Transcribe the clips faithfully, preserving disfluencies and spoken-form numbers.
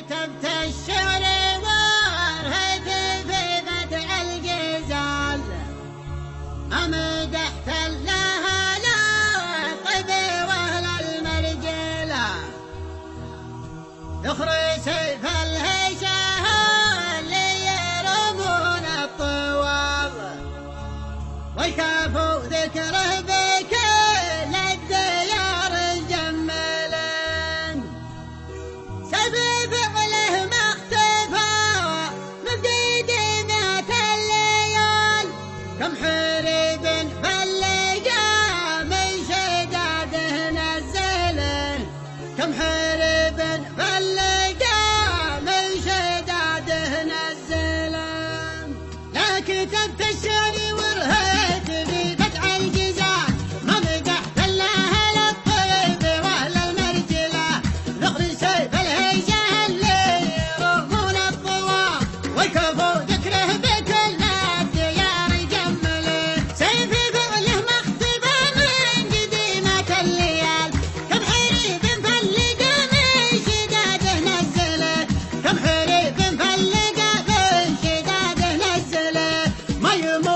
كتبت الشعر وارهيت في بدع الجزال، أمدحت الله لا طيب وأهل المرجلة، ذخر سيف الهيشة اللي يرمون الطوال، والكافو ذكره بكل الديار الجملين، سيف فعله ما اختفى من ديدمات الليال، كم حريب فلقى من شداده نزله، كم حريب فلقى من شداده نزله، لا كتبت الشعر ورهيت في بدع الجزال، ما مدحت الله للطيب واهل المرجله، ذخر سيف الهيجه اللي يرمون الطوال، والكفو ذكره بكل الديار يجمله، سيف فعله ما اختفى من قديمة الليال، كم حريب فلقى من شداده نزله، كم حريب فلقى من شداده نزله، ما يموت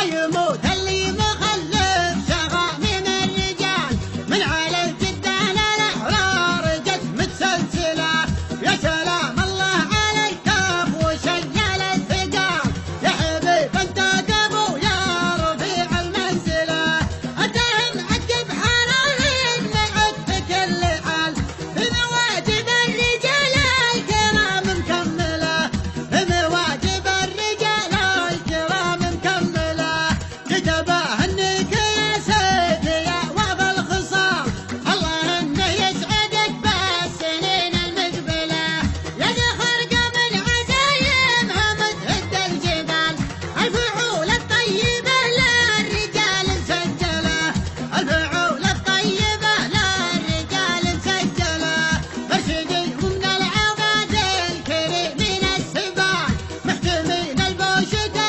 ما يموت اللي مخلف شغامم الرجال من على الجدان الأحرار جت متسلسلة يا سلام الله عليك كاف وشيال الثقال يا حبيب انت قبو يا رفيع المنزلة أتهم عقب حرارين معك كل حال بمواجب الرجال الكرام مكملة بمواجب الرجال الكرام مكملة كتبه انك يا سيدي يا وفى الخصام الله انه يسعدك بالسنين المقبلة يا ذخر من عزايمها متهد الجبال الفعول الطيبة للرجال مسجلة الفعول الطيبة للرجال مسجلة مرشدي من العباد الكريمين السبال محتمين البوش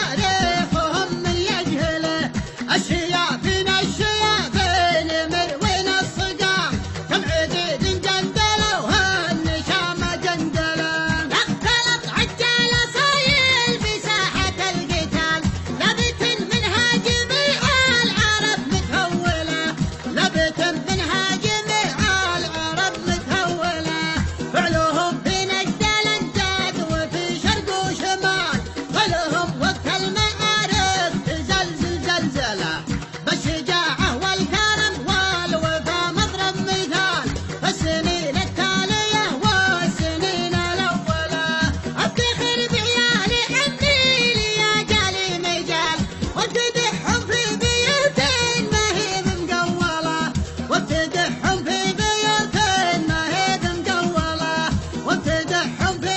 تاريخهم من يجهله الشياطين الشياطين مروين الصقام كم عديد جندلوا هالنشام جندله اختلط عجال صايل في ساحة القتال لبت منها جميع العرب متهولة لبت منها جميع العرب متهولة فعلهم في نجد الأنجاد وفي شرق وشمال ظلهم وقت المعارف تزلزل زلزلة بالشجاعة والكرم والوفا مضرب مثال السنين التالية والسنين الأولى أفتخر بعيالي عمي ليجالي مجال وابتدحهم في بيوتين ما هي مقولة وابتدحهم في بيوتين ما هي مقولة وابتدحهم في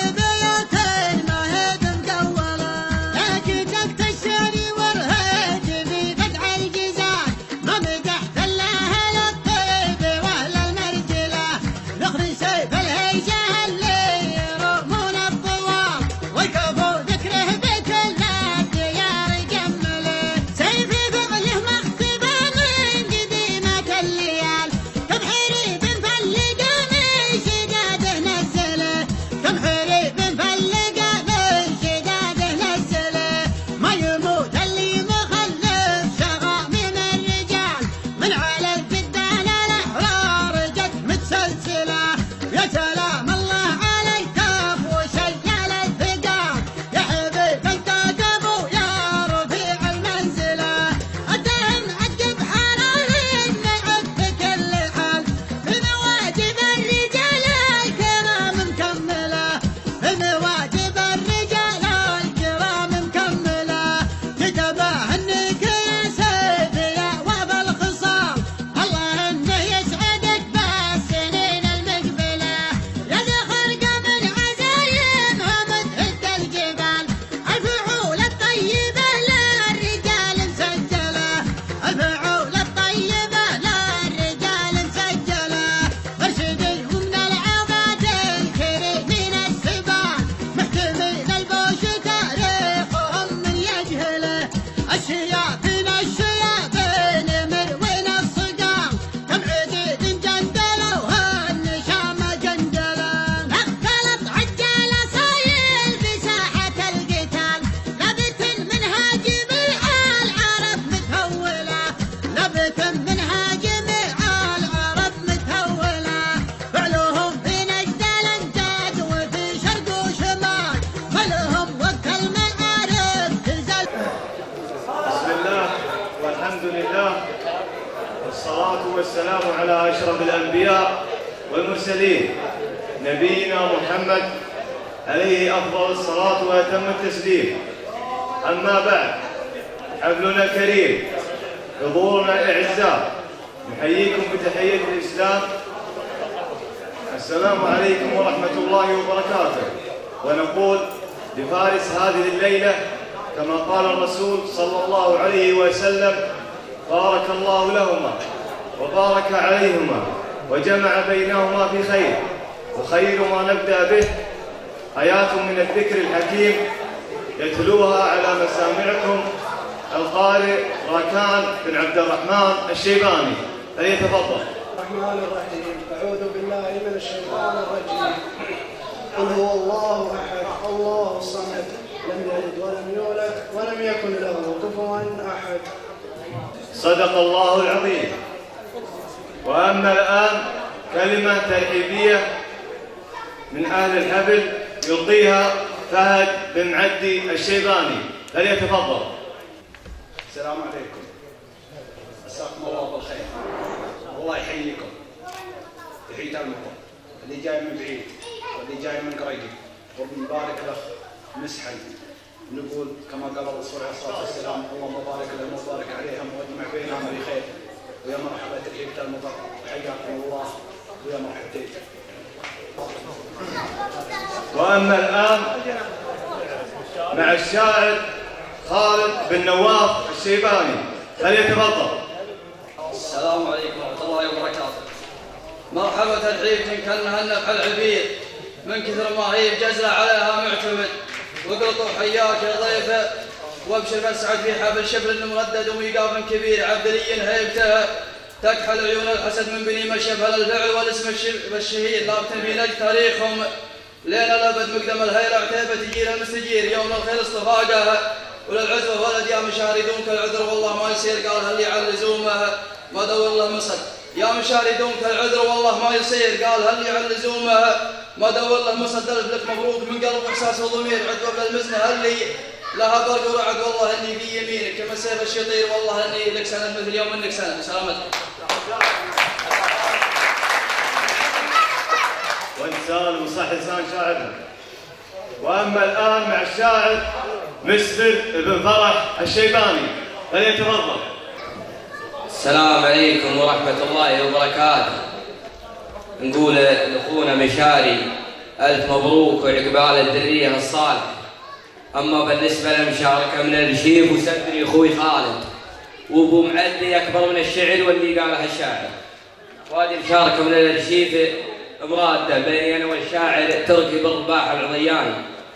بيوتين ما هي مقولة لكن جبت الشاري والهيج في بدع الجزال ما مدحت الا اهل الطيب واهل المرجله نخرج سيف الهيجه اللي يرمون الطوال ويكفوا ذكره بكل الديار يجمله سيفي فعله مختبى من قديمه الليال كم حريب مفلقه من شداده نزله كم حريب مفلقه من شداده نزله ما يموت اللي مخلف شغامم الرجال من على الجدان الأحرار جت متسلسلة يا سلام الله عليك كاف وشيال الثقال يا حبيب انت قبو يا رفيع المنزلة أتهم عقب حرارين معك بكل حال بمواجب الرجال الكرام مكملة بمواجب الرجال الكرام مكملة كتبه انك يا سيدي يا وفى الخصام الله انه يسعدك بالسنين المقبلة يا ذخر من عزايمها متهد الجبال الفعول الطيبة للرجال مسجلة الفعول الطيبة للرجال مسجلة مرشدي من العباد الكريمين السبال محتمين البوش تاريخهم من يجهله الشياطين الشياطين مروين الصقام كم عديد جندلوا هالنشام جندله اختلط عجال صايل في ساحة القتال لبت منها جميع العرب متهولة لبت منها جميع العرب متهولة فعلهم في نجد الأنجاد وفي شرق وشمال ظلهم وقت المعارف تزل بسم الله والحمد لله والصلاة والسلام على أشرف الأنبياء والمرسلين نبينا محمد عليه أفضل الصلاة وأتم التسليم أما بعد حفلنا كريم حضورنا الأعزاء نحييكم بتحية الإسلام السلام عليكم ورحمة الله وبركاته ونقول لفارس هذه الليلة كما قال الرسول صلى الله عليه وسلم بارك الله لهما وبارك عليهما وجمع بينهما في خير وخير ما نبدأ به آيات من الذكر الحكيم يتلوها على مسامعكم القارئ راكان بن عبد الرحمن الشيباني فليتفضل. الرحمن الرحيم. أعوذ بالله من الشيطان الرجيم. قل هو الله أحد الله الصمد لم يلد ولم يولد ولم يكن له كفوا أحد. صدق الله العظيم. وأما الآن كلمة ترحيبية من أهل الحفل يلقيها فهد بن معدي الشيباني، فليتفضل. السلام عليكم، مساكم الله بالخير، الله يحييكم تحية المطر، اللي جاي من بعيد واللي جاي من قريب، وبنبارك له مسحا، نقول كما قال الرسول عليه الصلاة والسلام: اللهم بارك لهم وبارك عليهم واجمع بينهم بخير، ويا مرحبا تحية المطر، حياكم الله ويا مرحبتين. وأما الآن مع الشاعر خالد بن نواف الشيباني، فليتفضل. السلام عليكم ورحمة الله وبركاته. مرحبا تدعيب كأنها النفح العبيد، من كثر ما هي بجزلة عليها معتمد، وقلطوا حياك يا ضيفه، وابشر مسعد في حفل شبل مردد وميقاف كبير عبدلي هيبته، تكحل عيون الحسد من بني مشفل الفعل والاسم الشهير، لابتن في نجد تاريخهم ليلة لبد مقدم الهيلة عتيبة تجير المستجير، يوم الخير اصطفاقها وللعزوة ولد يا مشاردونك العذر والله ما يصير، قال هل على لزومها ما دور له مصد، يا مشاردونك العذر والله ما يصير، قال هل على لزومها ما دور له مصد. الف لك مبروك من قلب واحساس وضمير، عقب بالمزنه هل لها برق ورعد والله اني في يمينك، كما سيف الشطير والله اني لك سنه مثل يوم انك سنه. سلامتك. وانسان وصح لسان شاعرنا. واما الان مع الشاعر مسفر بن فرح الشيباني، فليتفضل. السلام عليكم ورحمة الله وبركاته. نقول لاخونا مشاري الف مبروك وعقبال الذريه الصالحه. اما بالنسبه للمشاركه من الشيف وسدري اخوي خالد وابو معدي اكبر من الشعر واللي قالها الشاعر، وهذه مشاركه من الارشيف مراده بيني انا والشاعر تركي بن رباح العضياني.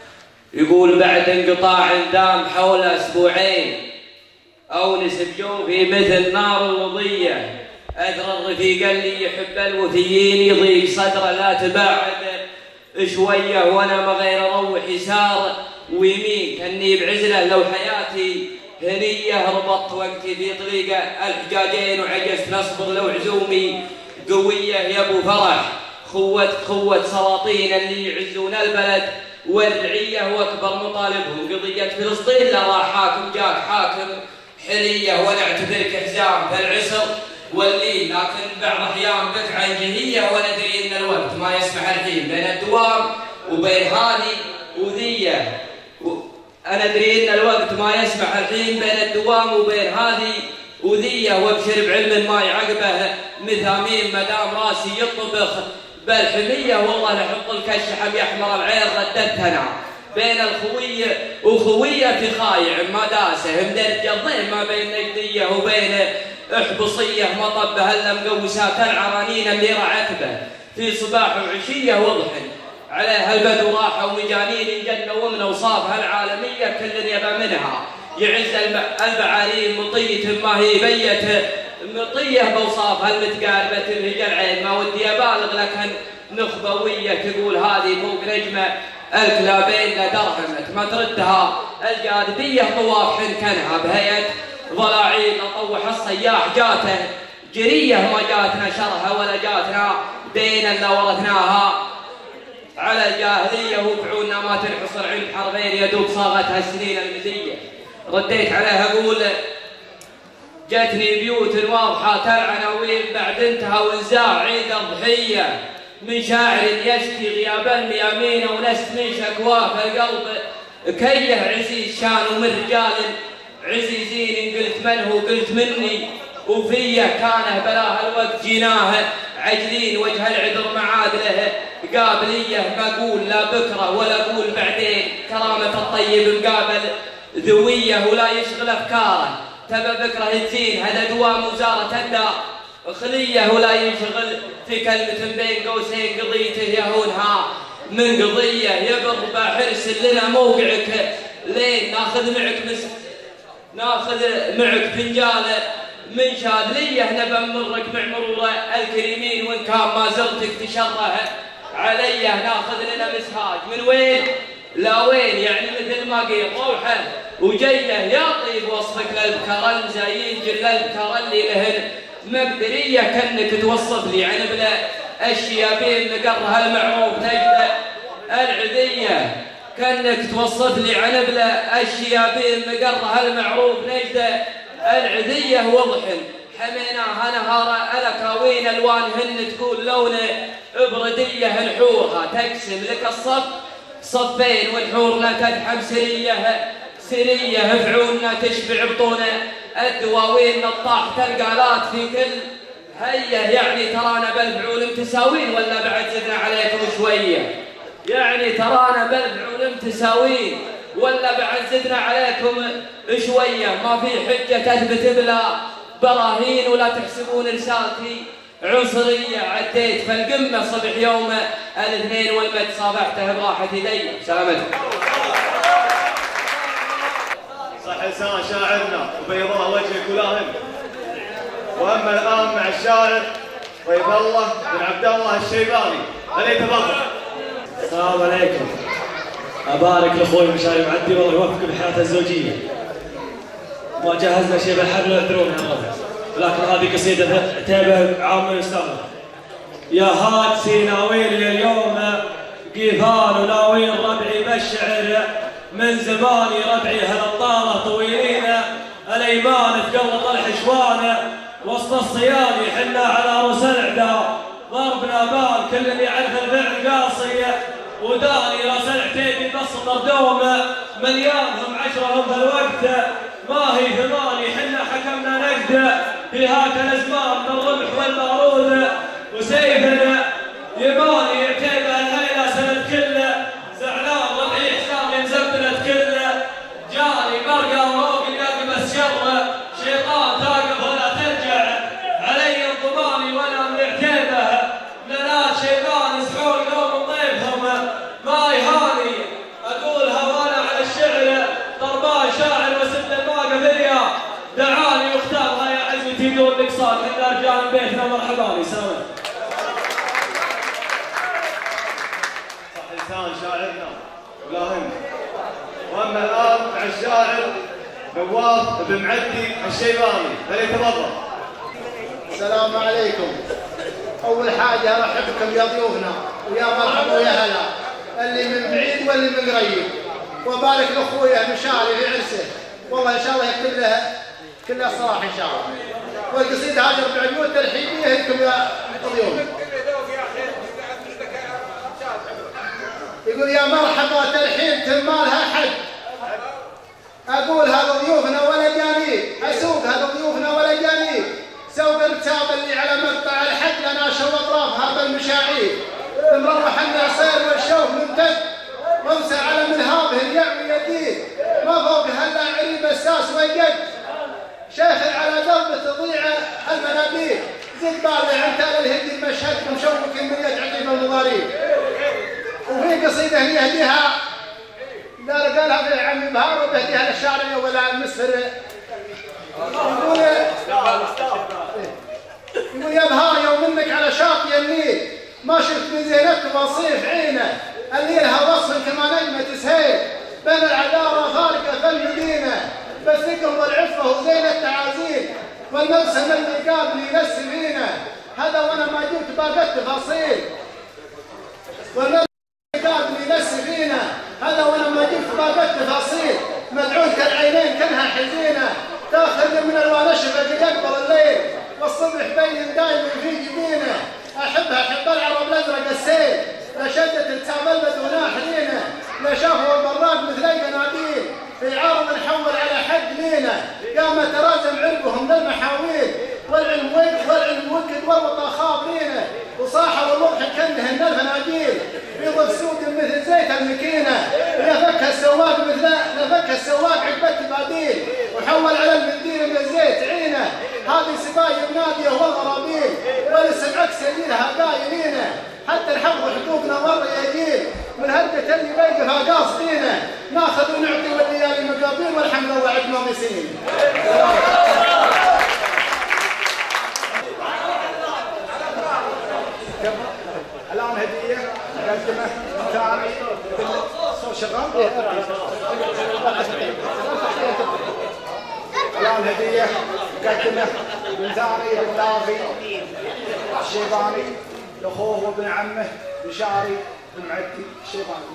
يقول: بعد انقطاع دام حول اسبوعين اونس بجوفي مثل نار الوضيه، اثر الرفيق اللي يحب الوفيين يضيق صدره لا تباعد شويه، وانا ما غير اروح يسار ويمين كاني بعزله، لو حياتي هنيه ربطت وقتي في طريقه الحجاجين وعجزت نصبر، لو عزومي قويه يا ابو فرح خوت خوت سلاطين اللي يعزون البلد والرعيه، واكبر مطالبهم قضيه فلسطين، لا راح حاكم جاك حاكم حليه، وانا اعتبرك حزام فالعسر والليل، لكن بعض الاحيان بك عنجهيه، وندري ان الوقت ما يسمح الحين بين الدوام وبين هذه وذيه، انا ادري ان الوقت ما يسمح الحين بين الدوام وبين هذه وذيه، وابشر بعلم ما يعقبه مثامين مدام راسي يطبخ بالحميه، والله لحط لك الشحم يحمر العين رددتنا بين الخويه وخويه في خايع ما داسه، مدرج الضيم ما بين نجديه وبين احبصيه، مطبه هلا مقوسات العرانين اللي رعتبه في صباح وعشيه وضحن عليها البدو راحه ومجانين جنه ومن اوصافها العالميه كل يبى منها، يعز البعارين مطيه ما هي بيته مطيه باوصافها المتقاربه تلهج العين، ما ودي ابالغ لكن نخبويه تقول هذه فوق نجمه الكلابين لدرهمك، ما تردها الجاذبيه طواف حنكنها بهيئه ضلاعين، اطوح الصياح جاته جريه ما جاتنا شرها ولا جاتنا دينا لا ورثناها على الجاهليه، وبعوننا ما تنحصر عند حربين يدوب صاغتها السنين المزيه. رديت عليها اقول: جتني بيوت واضحه العناوين بعد انتهى ونزاع عيد الضحيه، من شاعر يشكي غياب الميامين ونست من شكواه القلب كيه، عزيز شان ومن رجال عزيزين قلت منه قلت مني، وفيه كانه بلاه الوقت جيناه عجلين، وجه العذر معاد له قابليه، ما اقول لا بكره ولا اقول بعدين، كرامه الطيب مقابل ذويه ولا يشغل افكاره، تبى بكره تزين هذا دوام وزاره الدار خليه، ولا ينشغل في كلمه بين قوسين قضيته يهونها من قضيه، يبر بحرس لنا موقعك لين ناخذ معك مس ناخذ معك فنجال من شاذليه، نبى نمرك مع مرور الكريمين، وان كان ما زرتك تشره عليه ناخذ لنا مسهاج، من وين لا وين يعني مثل ما قيل روحه وجيه يا طيب وصفك للبكر زين جل البكر اللي لهن مقدريه كانك توصف لي عن بلا اشياء بين نقرها المعروف نجده العذيه كانك توصف لي عن بلا اشياء بين نقرها المعروف نجده العذيه وضحن حميناها نهار الاكاوين الوانهن تقول لونه برديه نحورها تقسم لك الصف صفين والحورنا تدحم سريه سريه فعولنا تشبع بطونه الدواوين نطاح تلقالات في كل هيه يعني ترانا بالفعول متساوين ولا بعد زدنا عليكم شويه يعني ترانا بالفعول متساوين ولا بعد زدنا عليكم شويه ما في حجه تثبت بلا براهين ولا تحسبون رسالتي عنصريه عديت فالقمه صبح يوم الاثنين والمد صافحته براحه يدي سلامتكم. صح لسان شاعرنا وبيضاء وجهك ولاهم. واما الان مع الشاعر طيب الله بن عبد الله الشيباني فليتفضل. السلام عليكم. ابارك لاخوي مشاري معدي والله يوفقه بالحياه الزوجيه. ما جهزنا شيء بالحفل اعذروني يا رب. لكن هذه قصيده عتيبه عام الاستاذ. يا هاد سيناويل اليوم قيفان وناويل ربعي بالشعر من زماني ربعي هالطاله طويلين الايمان في قلب الحشوان وسط الصيادي حنا على رؤوس الاعداء ضربنا بال كل اللي يعرف الفعل قاصي وداني راس العتيبي بس مردوم مليانهم عشرهم في الوقت ما هي ثماني حنا حكمنا نقد في هاك الازمان بالرمح والبارود وسيفنا يباني عتيبه الليله سنه كله زعلان ربعي حسابي مزبلت كله جاني برقه وروق يقلب الشر شيطان ثاقب ولا ترجع علي الضماني وانا من عتيبه بنات شيطان يسحون قوم ضيفهم ما يهاني اقولها وانا على الشعر ضربان شاعر وسد الباقه فيا دعاني واختارها يا عزوتي دون نقصان احنا رجال بيتنا مرحبا سلام. لسان شاعرنا ولاهم. واما الان مع الشاعر نواف بن معدي الشيباني فليتفضل. السلام عليكم. اول حاجه ارحبكم يا ضيوفنا ويا مرحبا ويا هلا اللي من بعيد واللي من قريب وبارك لاخويا مشاري في عرسه والله ان شاء الله يكتب له كل الصلاح ان شاء الله. والقصيده هذه ربع بيوت ترحيبيه لكم يا ضيوف. يقول يا مرحبا ترحيب تمالها حد اقول هذا ضيوفنا ولا جاني اسوق هذا ضيوفنا ولا جاني سوق الكتاب اللي على مقطع الحد لنا شو اطراف هذا المشاعير مروح الناصير والشوف ممتد وامسى على منهابه اليعمي يديه ما فوق هلا عريب الساس ويقد شيخ على درب تضيع المنابير زد بالغ انت الهدي المشهد مشوك من يد عقيب المضاريب. وفي قصيده هي يهديها لا قالها في عمي بهار وبهديها للشاعريه ولا المسفر يقول يقول يا بهار يوم منك على شاطئ النيل ما شفت من زينتك وصيف عينه اللي لها وصف كما نجمه سهيل بين العذارى فارقه في المدينه بالثقل والعفه وزين التعازيل والمبسم اللي قابل ينسي فينا هذا وانا ما جبت باقي التفاصيل والمبسم قابل ينسي فينا هذا وانا ما جبت باقي التفاصيل مدعون كالعينين كانها حزينه تاخذ من الوان اشفق يكبر الليل والصبح بين دايم في جبينه احبها احب العرب الازرق السيل لا شدت التابلد ولا حنينه لا شافوا البراق مثل قناديل في عارض نحول على حد لينا قام ترازم عربهم للمحاويل والعلم وقت والعلم وقت والوطا خابرينه وصاحوا الوضح كانهن الفناجيل بيض سود مثل زيت المكينه نفك السواق مثل نفك السواق عقبه الباديل وحول على المنديل من الزيت عينه هذه سبايا الناديه والغرابيل والاسم عكس يدينها قايلينه حتى نحفظ حقوقنا مره يجيل من هدة اللي بيقفها قاصدينه ناخذ ونعطي والليالي مقابيل والحمد لله عدنا مسين. الان هديه مقدمه ثاني صوت شغال مقدمه من ثاني البلاغي الشيباني لاخوه وابن عمه مشاري بن معدي الشيباني.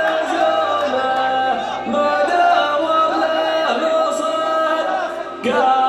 God.